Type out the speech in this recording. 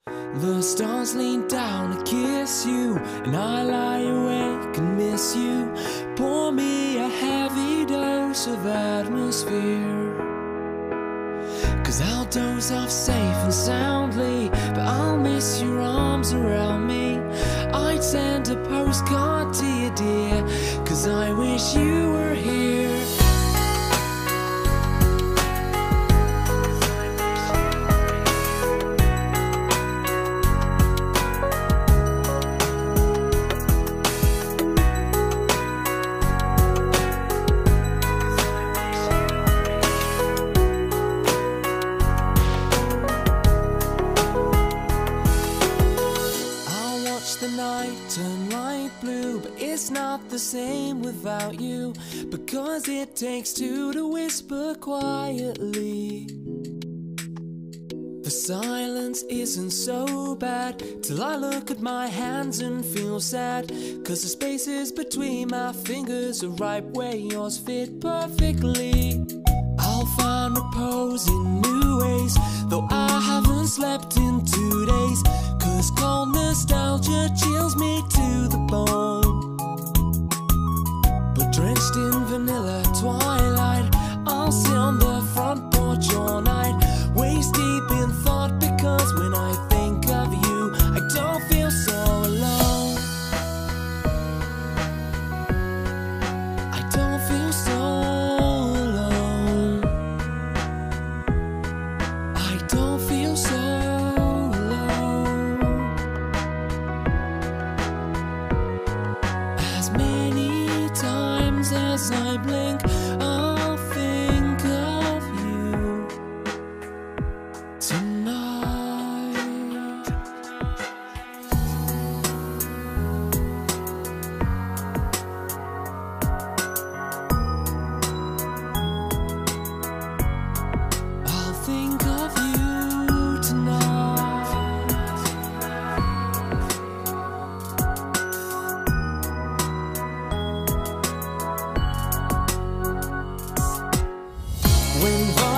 The stars lean down to kiss you, and I lie awake and miss you. Pour me a heavy dose of atmosphere, 'cause I'll doze off safe and soundly, but I'll miss your arms around me. I'd send a postcard to you, dear, 'cause I wish you were here. The night turn light blue, but it's not the same without you, because it takes two to whisper quietly. The silence isn't so bad till I look at my hands and feel sad, 'cause the spaces between my fingers are right where yours fit perfectly. I'll find repose in new ways, though I haven't slept in 2 days, 'cause cold nostalgia chills me to the bone. But drenched in vanilla twilight, I'll sit on the front porch all night, waist deep in thought, because when I think of you, I don't feel so alone. I don't feel so alone. I don't feel so as I blink, I'll think of you tonight. I'll think of you tonight. When